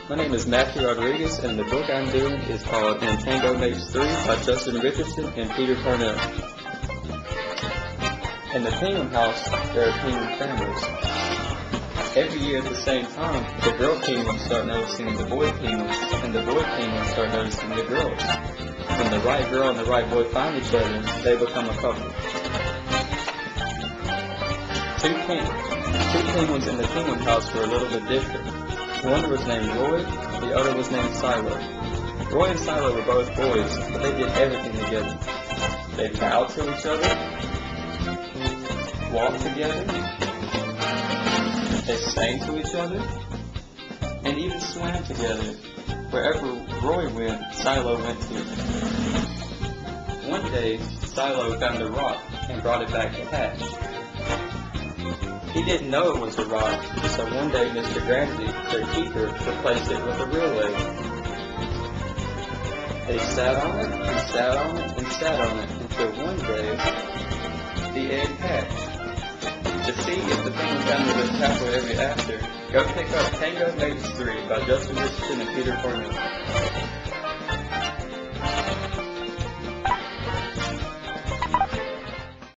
My name is Matthew Rodriguez, and the book I'm doing is called "And Tango Makes Three" by Justin Richardson and Peter Parnell. In the penguin house, there are penguin families. Every year at the same time, the girl penguins start noticing the boy penguins, and the boy penguins start noticing the girls. When the right girl and the right boy find each other, they become a couple. Two penguins in the penguin house were a little bit different. One was named Roy, the other was named Silo. Roy and Silo were both boys, but they did everything together. They bowed to each other, walked together, they sang to each other, and even swam together. Wherever Roy went, Silo went too. One day, Silo found a rock and brought it back to hatch. He didn't know it was a rock, so one day Mr. Grandy, their keeper, replaced it with a real egg. They sat on it, and sat on it, and sat on it, until one day, the egg hatched. To see if the penguin family lives happily ever after, go pick up Tango Makes Three by Justin Richardson and Peter Parnell.